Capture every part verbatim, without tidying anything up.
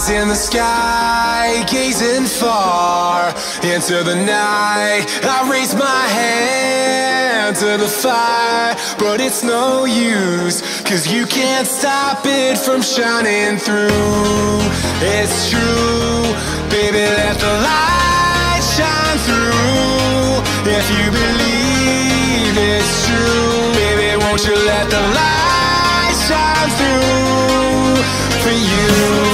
In the sky, gazing far into the night, I raise my hand to the fire, but it's no use, cause you can't stop it from shining through. It's true, baby, let the light shine through. If you believe it's true, baby, won't you let the light shine through for you.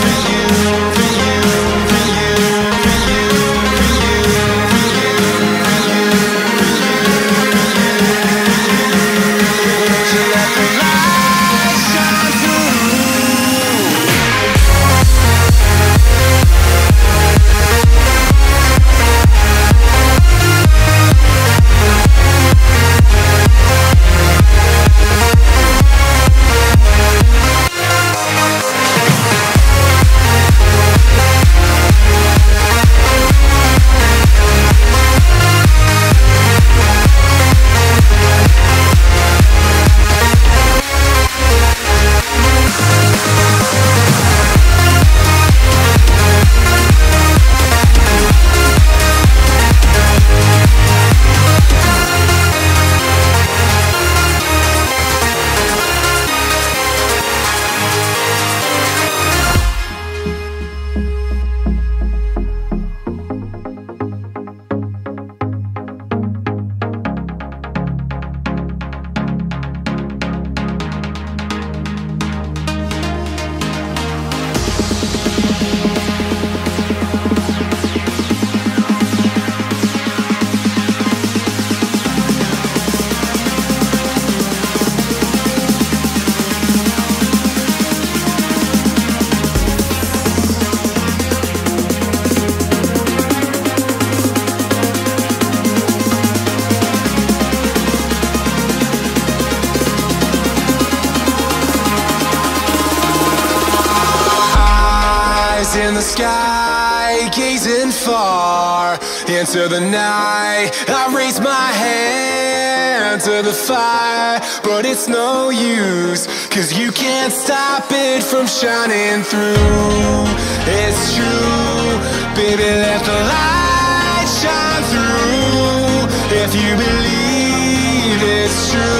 In the sky, gazing far into the night, I raise my hand to the fire, but it's no use, cause you can't stop it from shining through. It's true, baby, let the light shine through. If you believe it's true,